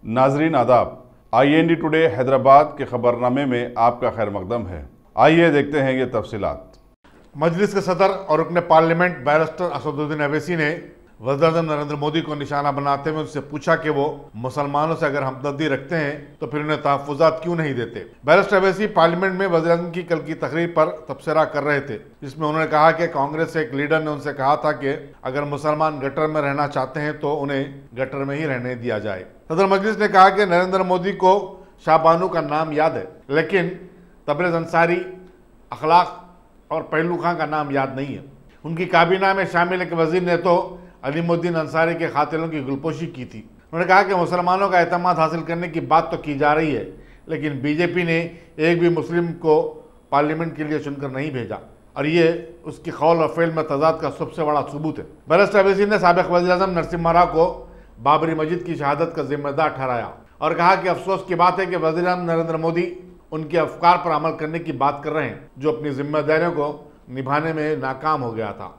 नाजरीन आदाब, IND today Hyderabad के खबरनामे में आपका खैर मकदम है। आइए देखते हैं ये तफसीलात। मजलिस के सदर और रुकन पार्लियामेंट बैरिस्टर असदुद्दीन अवैसी ने वज़ीर-ए-आज़म नरेंद्र मोदी को निशाना बनाते हुए उनसे पूछा कि वो मुसलमानों से अगर हमदर्दी रखते हैं तो फिर उन्हें तहफ़्फ़ुज़ात क्यों नहीं देते। बैरिस्टर अवैसी पार्लियामेंट में वज़ीर-ए-आज़म की कल की तकरीर पर तबसरा कर रहे थे, जिसमें उन्होंने कहा कि कांग्रेस के एक लीडर ने उनसे कहा था कि अगर मुसलमान गटर में रहना चाहते हैं तो उन्हें गटर में ही रहने दिया जाए। सदर मजलिस ने कहा कि नरेंद्र मोदी को शाहबानू का नाम याद है, लेकिन तबरेज़ अंसारी, अखलाक और पहलू खां का नाम याद नहीं है। उनकी काबीना में शामिल एक वजीर ने तो अलीमुद्दीन अंसारी के कातिलों की गुलपोशी की थी। उन्होंने कहा कि मुसलमानों का एतमाद हासिल करने की बात तो की जा रही है, लेकिन बीजेपी ने एक भी मुस्लिम को पार्लियामेंट के लिए चुनकर नहीं भेजा और ये उसकी कौल और फेल में तजाद का सबसे बड़ा सबूत है। बैरिस्टर अवैसी ने साबिक वज़ीर-ए-आज़म नरसिम्हा राव को बाबरी मस्जिद की शहादत का जिम्मेदार ठहराया और कहा कि अफसोस की बात है कि वज़ीर-ए-आज़म नरेंद्र मोदी उनके अफकार पर अमल करने की बात कर रहे हैं जो अपनी जिम्मेदारियों को निभाने में नाकाम हो गया था।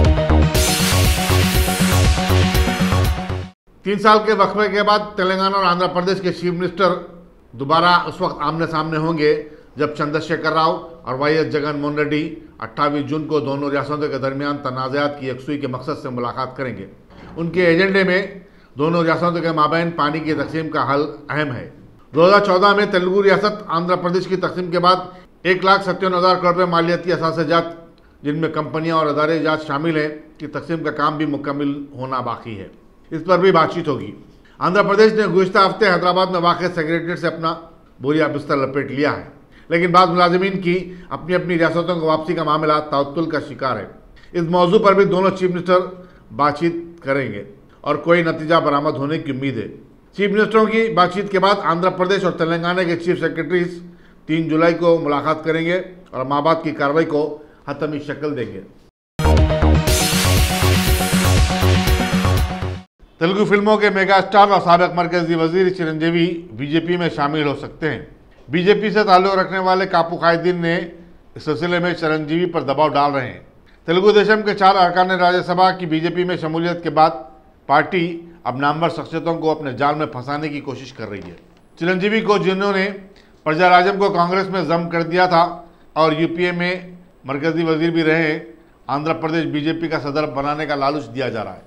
3 साल के वक्फे के बाद तेलंगाना और आंध्र प्रदेश के चीफ मिनिस्टर दोबारा उस वक्त आमने सामने होंगे जब चंद्रशेखर राव और YS जगनमोहन रेड्डी 28 जून को दोनों रियासतों के दरमियान तनाज़ात की यकसुई के मकसद से मुलाकात करेंगे। उनके एजेंडे में दोनों रियासतों के माबैन पानी की तकसीम का हल अहम है। 2014 में तेलुगु रियासत आंध्र प्रदेश की तकसीम के बाद 1,57,000 करोड़ रुपये मालियाती असासाजात, जिनमें कंपनियां और अदारे जात शामिल हैं, की तकसीम का काम भी मुकम्मल होना बाकी है। इस पर भी बातचीत होगी। आंध्र प्रदेश ने गुज़िश्ता हफ्ते हैदराबाद में वाक़ सेक्रेटरीट से अपना बोरिया बिस्तर लपेट लिया है, लेकिन बाद मुलाजिमीन की अपनी अपनी रियासतों को वापसी का मामला तअत्तुल का शिकार है। इस मौजू पर भी दोनों चीफ मिनिस्टर बातचीत करेंगे और कोई नतीजा बरामद होने की उम्मीद है। चीफ मिनिस्टरों की बातचीत के बाद आंध्र प्रदेश और तेलंगाना के चीफ सेक्रेटरीज 3 जुलाई को मुलाकात करेंगे और माबाद की कार्रवाई को हतमी शक्ल देंगे। तेलुगु फिल्मों के मेगा स्टार और साबिक मरकजी वजीर चिरंजीवी बीजेपी में शामिल हो सकते हैं। बीजेपी से ताल्लुक़ रखने वाले कापू कायदीन ने इस सिलसिले में चिरंजीवी पर दबाव डाल रहे हैं। तेलुगु देशम के 4 अरकान राज्यसभा की बीजेपी में शमूलियत के बाद पार्टी अब नामवर शख्सियतों को अपने जाल में फंसाने की कोशिश कर रही है। चिरंजीवी को, जिन्होंने प्रजाराज्यम को कांग्रेस में जम कर दिया था और यूपीए में मरकजी वजीर भी रहे, आंध्र प्रदेश बीजेपी का सदर बनाने का लालच दिया जा रहा है।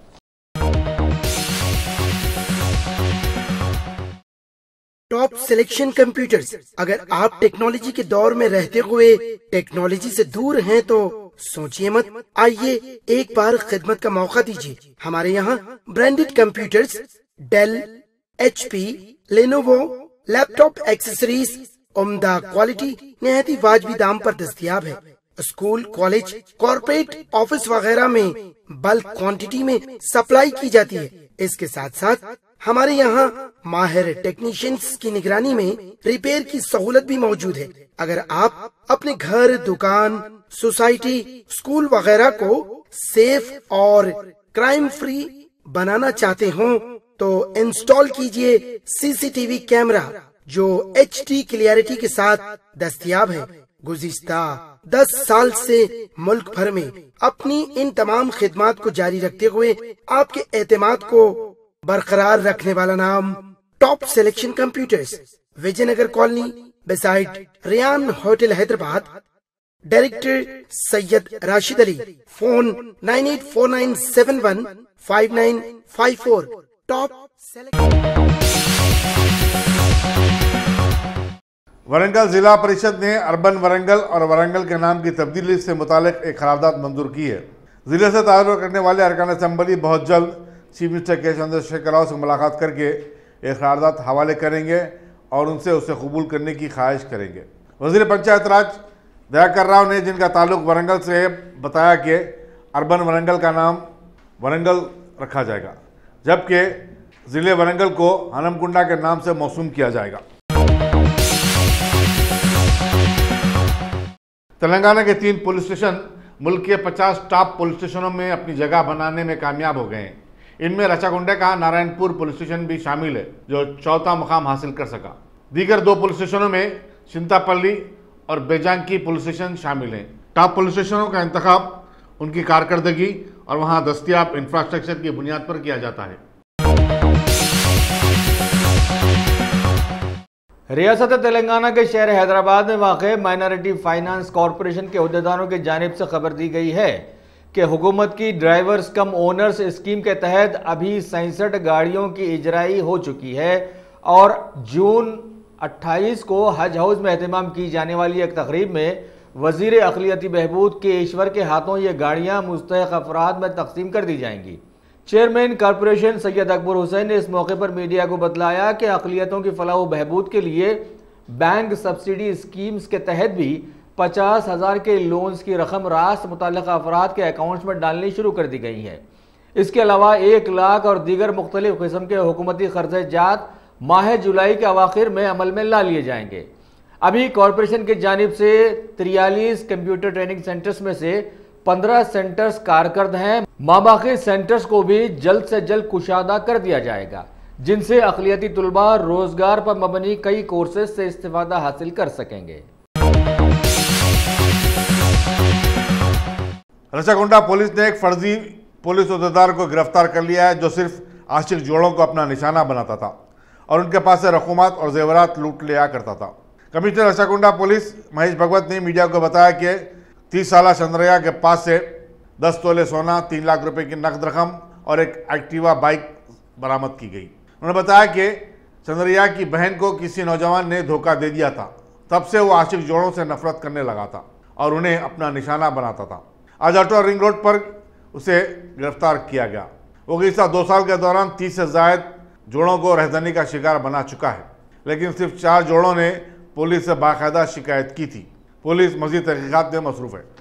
Top selection computers. अगर आप टेक्नोलॉजी के दौर में रहते हुए टेक्नोलॉजी से दूर हैं तो सोचिए मत, आइए एक बार खिदमत का मौका दीजिए। हमारे यहाँ branded computers Dell, HP, Lenovo, laptop accessories उम्दा क्वालिटी निहायत ही वाजबी दाम पर दस्तयाब है। स्कूल, कॉलेज, कॉर्पोरेट, ऑफिस वगैरह में बल्क क्वांटिटी में सप्लाई की जाती है। इसके साथ साथ हमारे यहाँ माहिर टेक्नीशियंस की निगरानी में रिपेयर की सहूलत भी मौजूद है। अगर आप अपने घर, दुकान, सोसाइटी, स्कूल वगैरह को सेफ और क्राइम फ्री बनाना चाहते हो तो इंस्टॉल कीजिए CCTV कैमरा जो HD क्लियरिटी के साथ दस्तयाब है। गुज़िश्ता 10 साल से मुल्क भर में अपनी इन तमाम खिदमात को जारी रखते हुए आपके एतमाद को बरकरार रखने वाला नाम top selection computers, Vijayanagar colony beside Riyan hotel Hyderabad. Director Syed Rashid Ali. Phone 9849715954। Top Warangal जिला परिषद ने अर्बन वरंगल और वरंगल के नाम की तब्दीली से मुतालिक एक करारदाद मंजूर की है। जिले से ताल्लुक़ रखने वाले अरकान असम्बली बहुत जल्द चीफ मिनिस्टर के चंद्रशेखर राव से मुलाकात करके एक करारदाद हवाले करेंगे और उनसे उसे कबूल करने की ख्वाहिश करेंगे। वज़ीर पंचायत राज दयाकर राव ने, जिनका ताल्लुक वरंगल से, बताया कि अर्बन वरंगल का नाम वरंगल रखा जाएगा, जबकि ज़िले वरंगल को हनमकुंडा के नाम से मौसूम किया जाएगा। तेलंगाना के 3 पुलिस स्टेशन मुल्क के 50 टॉप पुलिस स्टेशनों में अपनी जगह बनाने में कामयाब हो गए हैं। इनमें रचाकुंडे का नारायणपुर पुलिस स्टेशन भी शामिल है जो 4था मुकाम हासिल कर सका। दीगर 2 पुलिस स्टेशनों में चिंतापल्ली और बेजांकी पुलिस स्टेशन शामिल हैं। टॉप पुलिस स्टेशनों का इंतखाब उनकी कारकर्दगी और वहां दस्तियाब इंफ्रास्ट्रक्चर की बुनियाद पर किया जाता है। रियासत तेलंगाना के शहर हैदराबाद में वाक़ माइनॉरिटी फाइनेंस कॉरपोरेशन के अहदेदारों की जानिब से खबर दी गई है कि हुकूमत की ड्राइवर्स कम ओनर्स स्कीम के तहत अभी 67 गाड़ियों की इजराई हो चुकी है और जून 28 को हज हाउस में एहतमाम की जाने वाली एक तकरीब में वज़ीर अक़लियती बहबूद के ईश्वर के हाथों ये गाड़ियाँ मुस्तहिक़ अफराद में तकसीम कर दी जाएंगी। चेयरमैन कॉरपोरेशन सैयद अकबर हुसैन ने इस मौके पर मीडिया को बतलाया कि अक़लियतों की फलाह व बहबूद के लिए बैंक सब्सिडी स्कीम्स के तहत भी 50,000 के लोन्स की रकम रास्त मुतल्लिक़ा अफराद के अकाउंट्स में डालनी शुरू कर दी गई है। इसके अलावा 1 लाख और दीगर मुख्तलिफ किस्म के हुकूमती क़र्ज़े जात माह जुलाई के अवाखिर में अमल में ला लिए जाएंगे। अभी कॉरपोरेशन की जानिब से 43 कंप्यूटर ट्रेनिंग सेंटर्स में से 15 सेंटर्स कारकर्द हैं। माबाकी सेंटर्स को भी जल्द से जल्द कुशादा कर दिया जाएगा, जिनसे अक़लियती तुलबा रोजगार पर मबनी कई कोर्सेज से इस्तिफादा हासिल कर सकेंगे। रसाकुंडा पुलिस ने एक फर्जी पुलिस अहदेदार को गिरफ्तार कर लिया है जो सिर्फ आशिक जोड़ों को अपना निशाना बनाता था और उनके पास से रकूमात और जेवरात लूट लिया करता था। कमिश्नर रसाकुंडा पुलिस महेश भगवत ने मीडिया को बताया कि 30 साला चंद्रैया के पास से 10 तोले सोना, 3 लाख रुपए की नकद रकम और एक एक्टिवा बाइक बरामद की गई। उन्होंने बताया कि चंद्रैया की बहन को किसी नौजवान ने धोखा दे दिया था, तब से वो आशिक जोड़ों से नफरत करने लगा था और उन्हें अपना निशाना बनाता था। आज ऑटो रिंग रोड पर उसे गिरफ्तार किया गया। वो गुज़िश्ता 2 साल के दौरान 30 से ज़ायद जोड़ों को रहदनी का शिकार बना चुका है, लेकिन सिर्फ 4 जोड़ों ने पुलिस से बाकायदा शिकायत की थी। पुलिस मज़ीद तहकीकात में मसरूफ़ है।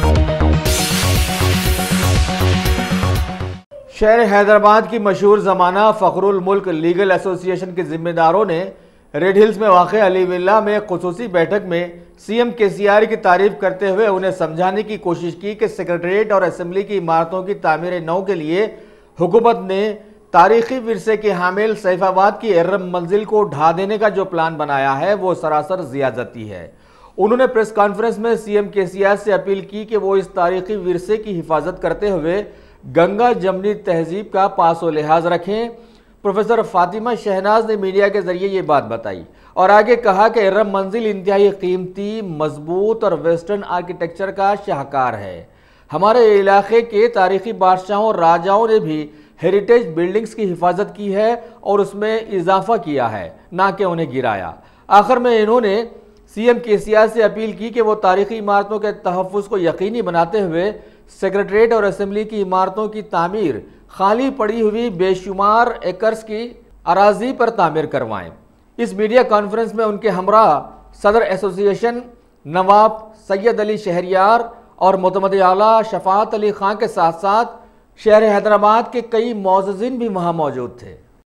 शहर हैदराबाद की मशहूर ज़माना फ़खरुल मुल्क लीगल एसोसिएशन के जिम्मेदारों ने रेड हिल्स में वाक़ अली विला में खुसूसी बैठक में सीएम केसीआर की तारीफ करते हुए उन्हें समझाने की कोशिश की कि सेक्रेटरीट और असेंबली की इमारतों की तामीर नौ के लिए हुकूमत ने तारीखी विरसे के हामिल सैफाबाद की एर्रम मंजिल को ढा देने का जो प्लान बनाया है वो सरासर ज़ियादती है। उन्होंने प्रेस कॉन्फ्रेंस में सीएम केसीआर से अपील की कि वो इस तारीखी विरसे की हिफाजत करते हुए गंगा जमनी तहजीब का पासो लिहाज रखें। प्रोफेसर फातिमा शहनाज ने मीडिया के जरिए ये बात बताई और आगे कहा कि एर्रम मंजिल इंतहाई कीमती, मजबूत और वेस्टर्न आर्किटेक्चर का शाहकार है। हमारे इलाके के तारीखी बादशाहों और राजाओं ने भी हेरिटेज बिल्डिंग्स की हिफाजत की है और उसमें इजाफा किया है, ना कि उन्हें गिराया। आखिर में इन्होंने सीएम केसीआर से अपील की कि वो तारीखी इमारतों के तहफ़्फ़ुज़ को यकीनी बनाते हुए सेक्रेटरीट और असेंबली की इमारतों की तामीर खाली पड़ी हुई बेशुमार एकर्स की अराजी पर तामीर करवाएं। इस मीडिया कॉन्फ्रेंस में उनके हमरा सदर एसोसिएशन नवाब सैयद अली शहरियार और मुतमद आला शफात अली खां के साथ साथ शहर हैदराबाद के कई मौज़िज़ीन भी वहां मौजूद थे।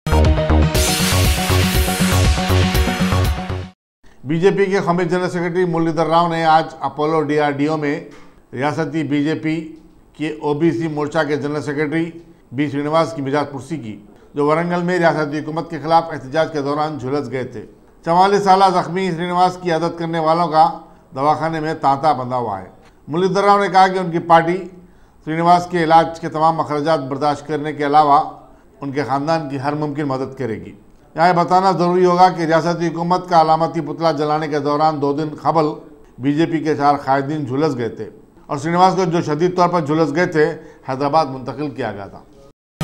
बीजेपी के खमीस जनरल सेक्रेटरी मुरलीधर राव ने आज अपोलो DRDO में रियासती बीजेपी के ओबीसी मोर्चा के जनरल सेक्रेटरी बी श्रीनिवास की मिजाज पुरसी की, जो वरंगल में रियासती हुकूमत के खिलाफ एहतजाज के दौरान झुलस गए थे। 44 साल जख्मी श्रीनिवास की आदत करने वालों का दवाखाने में तांता बंधा हुआ है। मुरलीधर राव ने कहा कि उनकी पार्टी श्रीनिवास के इलाज के तमाम अखराजात बर्दाश्त करने के अलावा उनके ख़ानदान की हर मुमकिन मदद करेगी। यहाँ बताना ज़रूरी होगा कि रियासती हुकूमत का अलामती पुतला जलाने के दौरान 2 दिन कबल बीजेपी के 4 कायदीन झुलस गए थे और श्रीनिवास को जो शदीद तौर पर झुलस गए थे हैदराबाद मुंतकिल किया गया था।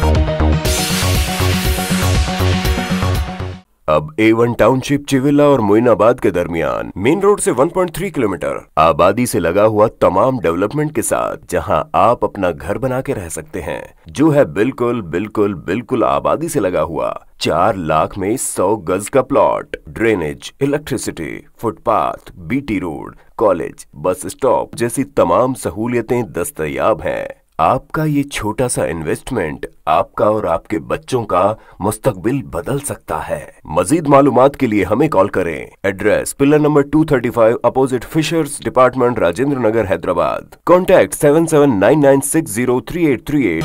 अब A1 टाउनशिप चिविला और मोइनाबाद के दरमियान मेन रोड से 1.3 किलोमीटर आबादी से लगा हुआ तमाम डेवलपमेंट के साथ जहां आप अपना घर बना के रह सकते हैं, जो है बिल्कुल बिल्कुल बिल्कुल आबादी से लगा हुआ। 4 लाख में 100 गज का plot, drainage, electricity, footpath, BT road, college, bus stop जैसी तमाम सहूलियतें दस्तयाब हैं। आपका ये छोटा सा इन्वेस्टमेंट आपका और आपके बच्चों का मुस्तकबिल बदल सकता है। मजीद मालूमात के लिए हमें कॉल करें। Address pillar number 235 opposite fishers department, Rajendra Nagar, Hyderabad. Contact 7799603838।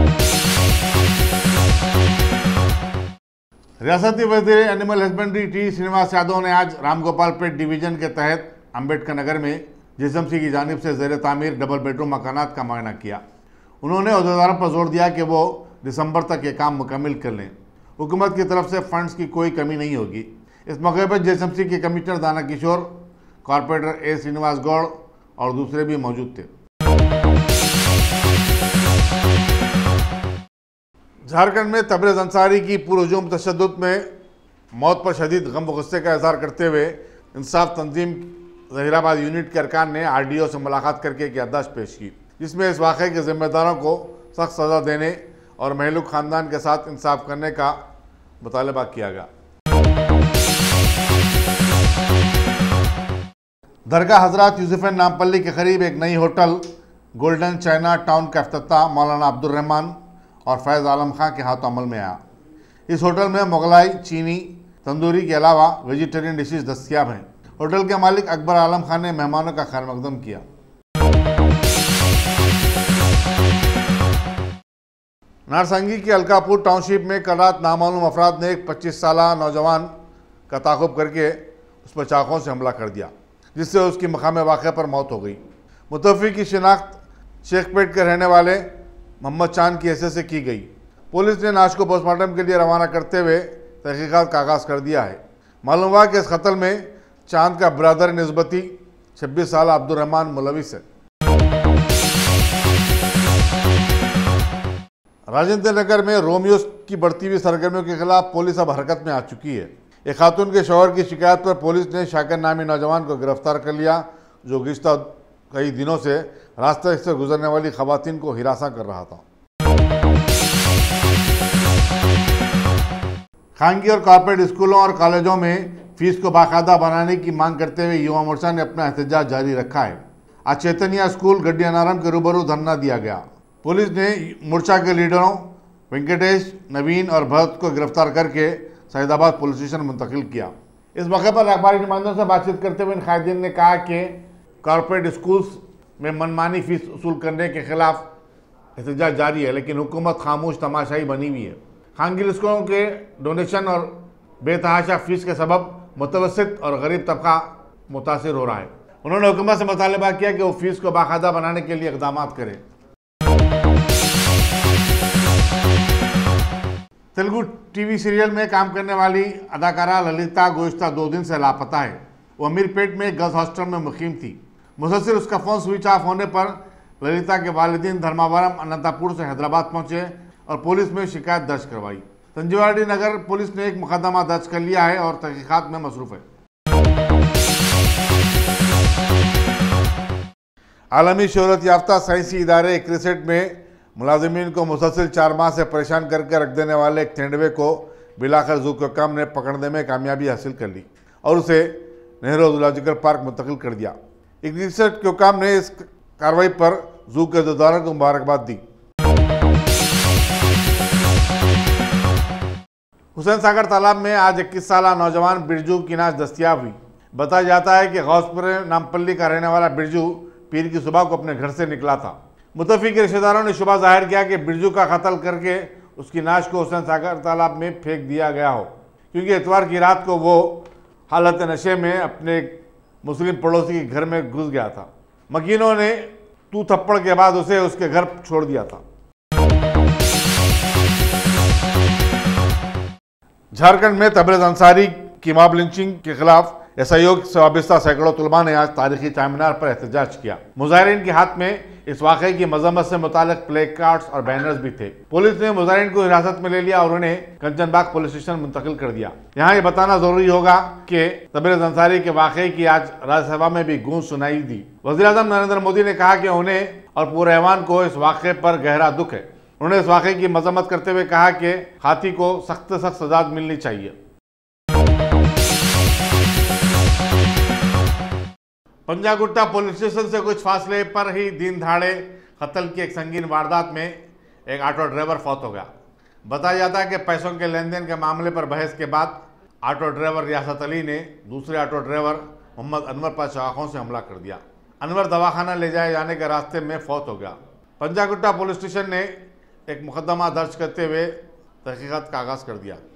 रियासती वज़ीर animal husbandry T Srinivas Yadav ने आज रामगोपालपेट डिवीजन के तहत अम्बेडकर नगर में जिसमसी की जानिब से ज़ेर तामीर डबल बेडरूम मकानात का मुआयना किया। उन्होंने अहदेदारों पर जोर दिया कि वो दिसंबर तक ये काम मुकम्मल कर लें। हुकूमत की तरफ से फंड्स की कोई कमी नहीं होगी। इस मौके पर जेएसएमसी के कमिश्नर दाना किशोर, कॉर्पोरेटर ए श्रीनिवास गौड़ और दूसरे भी मौजूद थे। झारखंड में तबरेज़ अंसारी की पुरहुजूम तशद्दुद में मौत पर शदीद गम व गुस्से का इजहार करते हुए इंसाफ तंजीम ज़हीराबाद यूनिट के अरकान ने आरडीओ से मुलाकात करके एक याददाश्त पेश की, जिसमें इस वाक़े के जिम्मेदारों को सख्त सज़ा देने और महलूक ख़ानदान के साथ इंसाफ करने का मुतालबा किया गया। दरगाह हज़रत यूसुफ़ैन नामपल्ली के करीब एक नई होटल गोल्डन चाइना टाउन का इफ्तिताह मौलाना अब्दुल रहमान और फैज़ आलम खां के हाथों अमल में आया। इस होटल में मुगलाई, चीनी, तंदूरी के अलावा वेजिटेरियन डिशेज दस्तयाब हैं। होटल के मालिक अकबर आलम खान ने मेहमानों का खैर मकदम किया। नारसंगी की अलकापुर टाउनशिप में कल रात नामालूम अफराद ने एक 25 साल नौजवान का ताक़ुब करके उस पर चाकू से हमला कर दिया, जिससे उसकी मकाम वाक़े पर मौत हो गई। मुतवफ़्फ़ी की शिनाख्त शेखपेट के रहने वाले मोहम्मद चांद की हैसियत से की गई। पुलिस ने लाश को पोस्टमार्टम के लिए रवाना करते हुए तहक़ीक़ात का आगाज़ कर दिया है। मालूम हुआ कि इस कत्ल में चांद का ब्रदर निस्बती 26 साल अब्दुल रहमान मुलविस है। राजेंद्र नगर में रोमियो की बढ़ती हुई सरगर्मियों के खिलाफ पुलिस अब हरकत में आ चुकी है। एक खातून के शौहर की शिकायत पर पुलिस ने शाकिर नामी नौजवान को गिरफ्तार कर लिया, जो गुज़िश्ता कई दिनों से रास्ते से गुजरने वाली खवातीन को हिरासा कर रहा था। खानगी और कॉर्पोरेट स्कूलों और कॉलेजों में फीस को बाकायदा बनाने की मांग करते हुए युवा मोर्चा ने अपना एहतजाज जारी रखा है। आज चैतन्या स्कूल गड्डियानारम के रूबरू धरना दिया गया। पुलिस ने मोर्चा के लीडरों वेंकटेश, नवीन और भरत को गिरफ्तार करके सैदाबाद पुलिस स्टेशन मुंतकिल किया। इस मौके पर अखबारी नुमाइंदों से बातचीत करते हुए इन कायदीन ने कहा कि कॉर्पोरेट स्कूल्स में मनमानी फीस वसूल करने के खिलाफ एहतजाज जारी है, लेकिन हुकूमत खामोश तमाशाई बनी हुई है। खानगी स्कूलों के डोनेशन और बेतहाशा फीस के सबब मुतवस्सित और गरीब तबका मुतासिर हो रहा है। उन्होंने हुकूमत से मुतालबा किया कि वो फीस को बाकायदा बनाने के लिए इक़दाम करे। तेलुगु टीवी सीरियल में काम करने वाली अदाकारा ललिता गुज़िश्ता 2 दिन से लापता है। वो अमीरपेट में गर्ल्स हॉस्टल में मुकीम थी। मुसलसिल उसका फ़ोन स्विच ऑफ होने पर ललिता के वालिदीन धर्मावरम अनंतपुर से हैदराबाद पहुंचे और पुलिस में शिकायत दर्ज करवाई। संजीवाडी नगर पुलिस ने एक मुकदमा दर्ज कर लिया है और तहकीकात में मसरूफ़ है। आलमी शोहरत याफ्ता साइंसी इदारे क्रिसेट में मुलाजिमीन को मुसलसिल 4 माह से परेशान करके रख देने वाले एक तेंदुए को बिलाखिर ज़ू के काम ने पकड़ने में कामयाबी हासिल कर ली और उसे नेहरू जूलॉजिकल पार्क मुंतकिल कर दिया। क्रिकेट के काम ने इस कार्रवाई पर जू के ज़िम्मेदारों को मुबारकबाद दी। हुसैन सागर तालाब में आज 21 साल नौजवान बिरजू की नाश दस्तयाब हुई। बताया जाता है कि गौसपुर नामपल्ली का रहने वाला बिरजू पीर की सुबह को अपने घर से निकला था। मुतफ़्फ़ी के रिश्तेदारों ने शुबा जाहिर किया कि बिरजू का कत्ल करके उसकी नाश को हुसैन सागर तालाब में फेंक दिया गया हो, क्योंकि इतवार की रात को वो हालत नशे में अपने मुस्लिम पड़ोसी के घर में घुस गया था। मकीनों ने तू थप्पड़ के बाद उसे उसके घर छोड़ दिया था। झारखंड में तबरेज़ अंसारी की मॉब लिंचिंग के खिलाफ असहयोग से वाबस्ता सैकड़ों तुलबा ने आज तारीखी चारमीनार पर एहतजाज किया। मुजाहिरीन के हाथ में इस वाक़े की मजम्मत से मुतालिक प्ले कार्ड्स और बैनर्स भी थे। पुलिस ने मुजाहिरीन को हिरासत में ले लिया और उन्हें कंचनबाग पुलिस स्टेशन मुंतकिल कर दिया। यहाँ ये बताना जरूरी होगा कि तबरेज़ अंसारी के वाक़े की आज राज्यसभा में भी गूंज सुनाई दी। वज़ीर-ए-आज़म नरेंद्र मोदी ने कहा कि उन्हें और पूरे ऐवान को इस वाक़े पर गहरा दुख है। उन्होंने इस वाक़े की मजम्मत करते हुए कहा कि खाती को सख्त से सख्त सजा मिलनी चाहिए। पंजागुट्टा पुलिस स्टेशन से कुछ फासले पर ही दिन दहाड़े कत्ल की एक संगीन वारदात में एक ऑटो ड्राइवर फौत हो गया। बताया जाता है कि पैसों के लेन देन के मामले पर बहस के बाद ऑटो ड्राइवर रियासत अली ने दूसरे ऑटो ड्राइवर मोहम्मद अनवर पर चाकू से हमला कर दिया। अनवर दवाखाना ले जाए जाने के रास्ते में फौत हो गया। पंजागुट्टा पुलिस स्टेशन ने एक मुकदमा दर्ज करते हुए तहकीकात का आगाज कर दिया।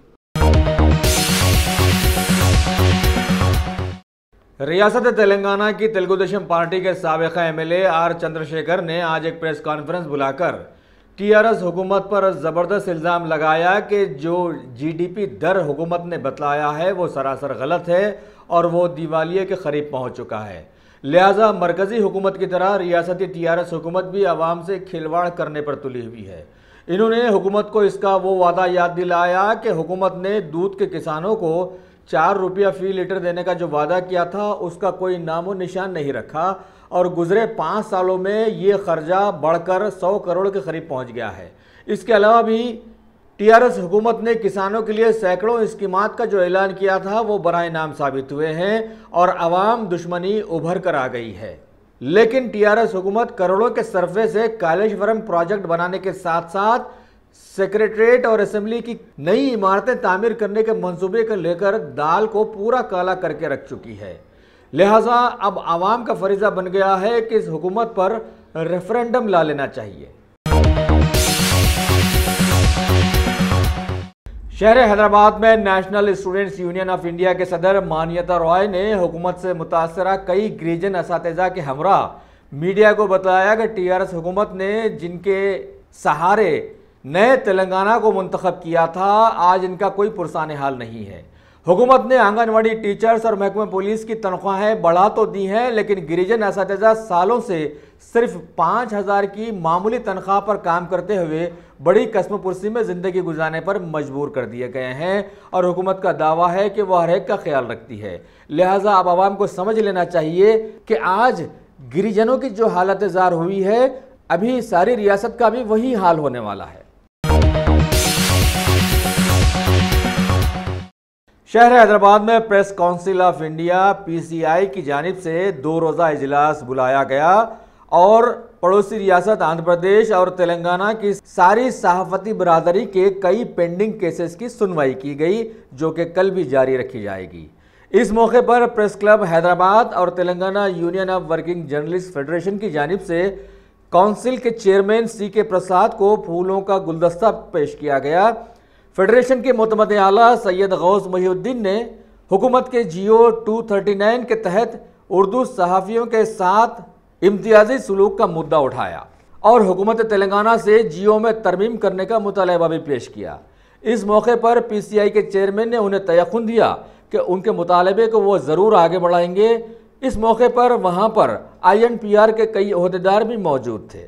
रियासत तेलंगाना की तेलुगु देशम पार्टी के साबिक़ा एमएलए आर चंद्रशेखर ने आज एक प्रेस कॉन्फ्रेंस बुलाकर टीआरएस हुकूमत पर ज़बरदस्त इल्ज़ाम लगाया कि जो जीडीपी दर हुकूमत ने बतलाया है वो सरासर गलत है और वो दिवालिये के करीब पहुंच चुका है। लिहाजा मरकज़ी हुकूमत की तरह रियासती टीआरएस हुकूमत भी आवाम से खिलवाड़ करने पर तुली हुई है। इन्होंने हुकूमत को इसका वो वादा याद दिलाया कि हुकूमत ने दूध के किसानों को 4 रुपया फ़ी लीटर देने का जो वादा किया था उसका कोई नामो निशान नहीं रखा और गुजरे 5 सालों में ये खर्चा बढ़कर 100 करोड़ के करीब पहुंच गया है। इसके अलावा भी टीआरएस हुकूमत ने किसानों के लिए सैकड़ों स्कीमात का जो ऐलान किया था वो बराए नाम साबित हुए हैं और अवाम दुश्मनी उभर कर आ गई है। लेकिन टीआरएस हुकूमत करोड़ों के सरफे से कालेश्वरम प्रोजेक्ट बनाने के साथ साथ सेक्रेटरीट और असेंबली की नई इमारतें तामीर करने के मंसूबे को लेकर दाल को पूरा काला करके रख चुकी है। लिहाजा अब आवाम का फरीजा बन गया है कि इस हुकूमत पर रेफरेंडम ला लेना चाहिए। शहर हैदराबाद में national students union of India के सदर मान्यता रॉय ने हुकूमत से मुतासरा कई गिरिजन असातिज़ा के हमरा मीडिया को बताया कि टीआरएस हुकूमत ने जिनके सहारे नए तेलंगाना को मुंतखब किया था आज इनका कोई पुरसाने हाल नहीं है। हुकूमत ने आंगनवाड़ी टीचर्स और महकमे पुलिस की तनख्वाहें बढ़ा तो दी हैं लेकिन गिरिजन असातिज़ा सालों से सिर्फ 5,000 की मामूली तनख्वाह पर काम करते हुए बड़ी कस्मपुरसी में ज़िंदगी गुजारने पर मजबूर कर दिए गए हैं और हुकूमत का दावा है कि वह हर एक का ख्याल रखती है। लिहाजा अब आवाम को समझ लेना चाहिए कि आज गिरिजनों की जो हालत ज़ार हुई है अभी सारी रियासत का भी वही हाल होने वाला है। शहर हैदराबाद में press council of India PCI की जानिब से 2 रोज़ा इजलास बुलाया गया और पड़ोसी रियासत आंध्र प्रदेश और तेलंगाना की सारी सहाफती बरादरी के कई पेंडिंग केसेस की सुनवाई की गई जो कि कल भी जारी रखी जाएगी। इस मौके पर प्रेस क्लब हैदराबाद और Telangana union of working journalist federation की जानिब से काउंसिल के चेयरमैन CK प्रसाद को फूलों का गुलदस्ता पेश किया गया। फेडरेशन के मोतमद आला सैयद गौस मोहिउद्दीन ने हुकूमत के GO 239 के तहत उर्दू सहाफ़ियों के साथ इम्तियाजी सलूक का मुद्दा उठाया और हुकूमत तेलंगाना से GO में तरमीम करने का मुतालबा भी पेश किया। इस मौके पर PCI के चेयरमैन ने उन्हें तयक़ुन दिया कि उनके मुतालबे को वो ज़रूर आगे बढ़ाएंगे। इस मौके पर वहाँ पर INPR के कई ओहदेदार भी मौजूद थे।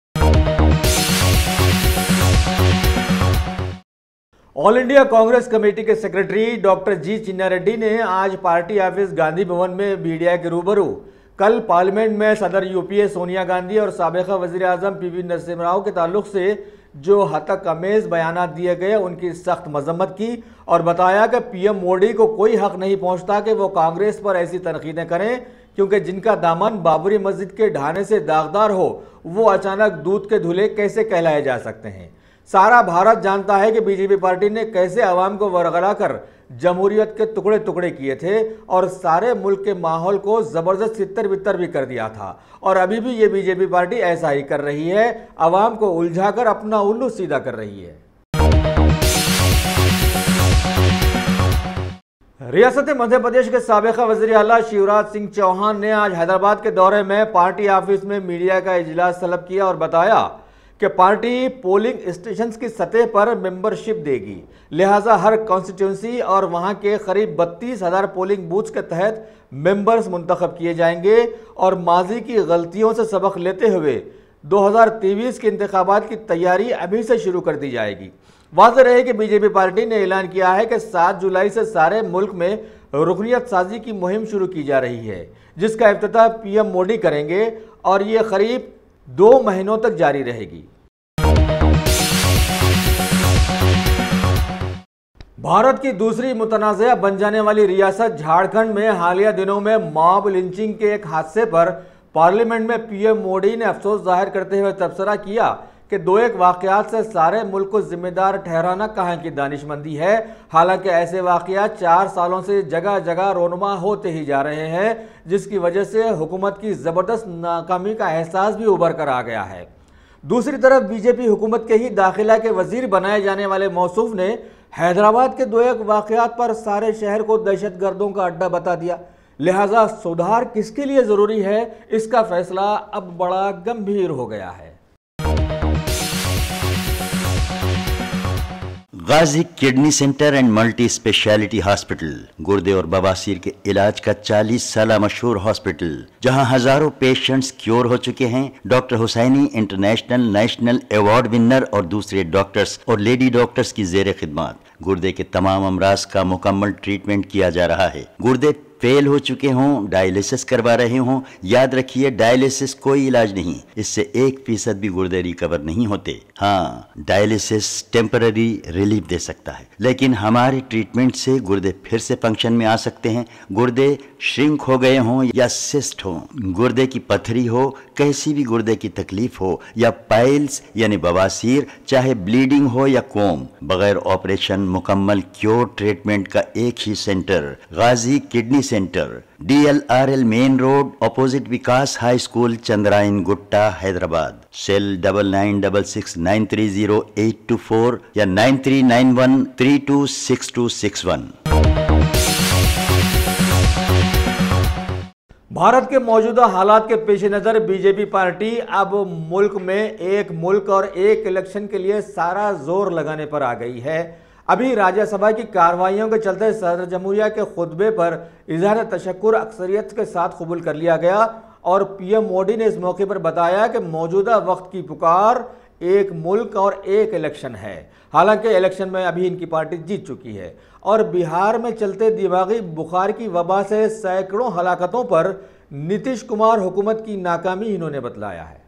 ऑल इंडिया कांग्रेस कमेटी के secretary doctor G Chinna Reddy ने आज पार्टी ऑफिस गांधी भवन में मीडिया के रूबरू कल पार्लियामेंट में सदर UPA सोनिया गांधी और साबिक़ा वज़ीर आज़म PV नरसिम्हा राव के ताल्लुक से जो हतक अमेज़ बयानात दिए गए उनकी सख्त मजम्मत की और बताया कि PM मोदी को कोई हक नहीं पहुंचता कि वो कांग्रेस पर ऐसी तनकीदें करें क्योंकि जिनका दामन बाबरी मस्जिद के ढाने से दागदार हो वो अचानक दूध के धुले कैसे कहलाए जा सकते हैं। सारा भारत जानता है कि बीजेपी पार्टी ने कैसे आवाम को वरगला कर जमहूरियत के टुकड़े टुकड़े किए थे और सारे मुल्क के माहौल को ज़बरदस्त तितर बितर भी कर दिया था और अभी भी ये बीजेपी पार्टी ऐसा ही कर रही है, आवाम को उलझाकर अपना उल्लू सीधा कर रही है। रियासत मध्य प्रदेश के साबिक़ा वज़ीर आला शिवराज सिंह चौहान ने आज हैदराबाद के दौरे में पार्टी ऑफिस में मीडिया का इजलास तलब किया और बताया कि पार्टी पोलिंग स्टेशंस की सतह पर मेंबरशिप देगी। लिहाजा हर कॉन्स्टिट्यूंसी और वहां के करीब 32,000 पोलिंग बूथ्स के तहत मेंबर्स मुंतखब किए जाएंगे और माजी की गलतियों से सबक लेते हुए 2023 के इंतखाबात की तैयारी अभी से शुरू कर दी जाएगी। वाज़ेह रहे कि बीजेपी पार्टी ने ऐलान किया है कि 7 जुलाई से सारे मुल्क में रुकनियत साजी की मुहिम शुरू की जा रही है जिसका इफ्तिताह PM मोदी करेंगे और ये करीब 2 महीनों तक जारी रहेगी। भारत की दूसरी मुतनाज़ा बन जाने वाली रियासत झारखंड में हालिया दिनों में मॉब लिंचिंग के एक हादसे पर पार्लियामेंट में PM मोदी ने अफसोस जाहिर करते हुए तबसरा किया कि 2-1 वाक़यात से सारे मुल्क को जिम्मेदार ठहराना कहाँ की दानिशमंदी है। हालांकि ऐसे वाक़यात 4 सालों से जगह जगह रोनुमा होते ही जा रहे हैं जिसकी वजह से हुकूमत की ज़बरदस्त नाकामी का एहसास भी उभर कर आ गया है। दूसरी तरफ बीजेपी हुकूमत के ही दाखिला के वजीर बनाए जाने वाले मौसूफ ने हैदराबाद के 2-1 वाक़यात पर सारे शहर को दहशतगर्दों का अड्डा बता दिया। लिहाजा सुधार किसके लिए ज़रूरी है इसका फैसला अब बड़ा गंभीर हो गया है। Ghazi kidney centre and multi speciality hospital, गुर्दे और बवासीर के इलाज का 40 साल मशहूर हॉस्पिटल, जहां हजारों पेशेंट्स क्योर हो चुके हैं। Doctor Husaini international national award winner और दूसरे डॉक्टर्स और लेडी डॉक्टर्स की जेर खिदमत गुर्दे के तमाम अमराज का मुकम्मल ट्रीटमेंट किया जा रहा है। गुर्दे फेल हो चुके हों, डायलिसिस करवा रहे हों, याद रखिए डायलिसिस कोई इलाज नहीं, इससे 1% भी गुर्दे रिकवर नहीं होते। हाँ, डायलिसिस टेम्पररी रिलीफ दे सकता है, लेकिन हमारे ट्रीटमेंट से गुर्दे फिर से फंक्शन में आ सकते हैं। गुर्दे श्रिंक हो गए हों या सिस्ट हो, गुर्दे की पथरी हो, कैसी भी गुर्दे की तकलीफ हो, या पाइल्स यानी बवासीर, चाहे ब्लीडिंग हो या कोम, बगैर ऑपरेशन मुकम्मल क्योर ट्रीटमेंट का एक ही centre, Ghazi kidney centre, DLRL main road, opposite Vikas high school, Chandrayangutta, Hyderabad. Cell 9966930824 या 9391326261। भारत के मौजूदा हालात के पेश नज़र बीजेपी पार्टी अब मुल्क में एक मुल्क और एक इलेक्शन के लिए सारा जोर लगाने पर आ गई है। अभी राज्यसभा की कार्रवाइयों के चलते सदर जमहूरिया के खुतबे पर इजहार तशक्कुर अक्सरियत के साथ कबूल कर लिया गया और पीएम मोदी ने इस मौके पर बताया कि मौजूदा वक्त की पुकार एक मुल्क और एक इलेक्शन है। हालांकि इलेक्शन में अभी इनकी पार्टी जीत चुकी है और बिहार में चलते दिमागी बुखार की वबा से सैकड़ों हलाकतों पर नीतीश कुमार हुकूमत की नाकामी इन्होंने बतलाया है।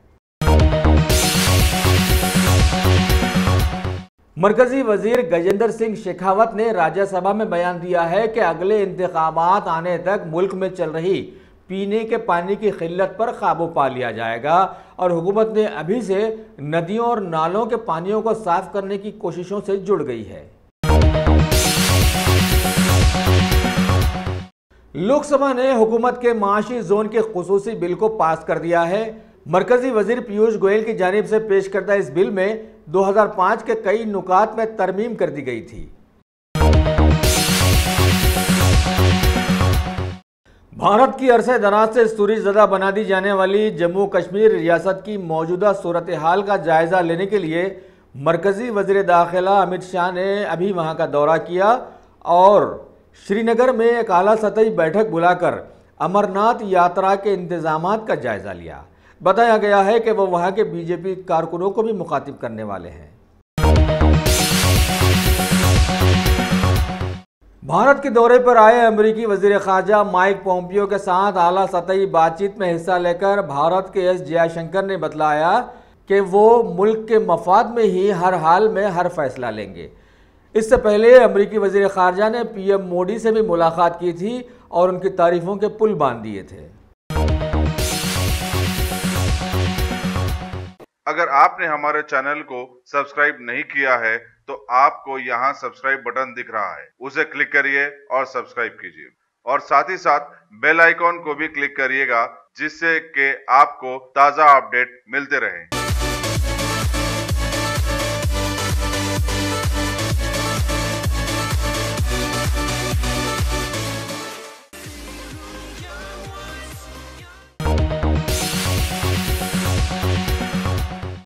मरकजी वजीर गजेंद्र सिंह शेखावत ने राज्यसभा में बयान दिया है कि अगले इंतखाबात आने तक मुल्क में चल रही पीने के पानी की किल्लत पर काबू पा लिया जाएगा और हुकूमत ने अभी से नदियों और नालों के पानियों को साफ करने की कोशिशों से जुड़ गई है। लोकसभा ने हुकूमत के माशी जोन के खुसूसी बिल को पास कर दिया है। मरकजी वजीर पीयूष गोयल की जानिब से पेश करदा इस बिल में 2005 के कई नुकात में तरमीम कर दी गई थी। भारत की अरसे दराज से सूरज ज़दा बना दी जाने वाली जम्मू कश्मीर रियासत की मौजूदा सूरत हाल का जायजा लेने के लिए मरकजी वजीर दाखिला अमित शाह ने अभी वहां का दौरा किया और श्रीनगर में एक आला सतही बैठक बुलाकर अमरनाथ यात्रा के इंतजामात का जायजा लिया। बताया गया है कि वो वहां के बीजेपी कारकुनों को भी मुखातिब करने वाले हैं। भारत के दौरे पर आए अमेरिकी वजीर खारजा माइक पोम्पियो के साथ आला सतही बातचीत में हिस्सा लेकर भारत के एस जयशंकर ने बतलाया कि वो मुल्क के मफाद में ही हर हाल में हर फैसला लेंगे। इससे पहले अमेरिकी वजीर खारजा ने पीएम मोदी से भी मुलाकात की थी और उनकी तारीफों के पुल बांध दिए थे। अगर आपने हमारे चैनल को सब्सक्राइब नहीं किया है तो आपको यहाँ सब्सक्राइब बटन दिख रहा है, उसे क्लिक करिए और सब्सक्राइब कीजिए और साथ ही साथ बेल आइकॉन को भी क्लिक करिएगा जिससे कि आपको ताज़ा अपडेट मिलते रहें।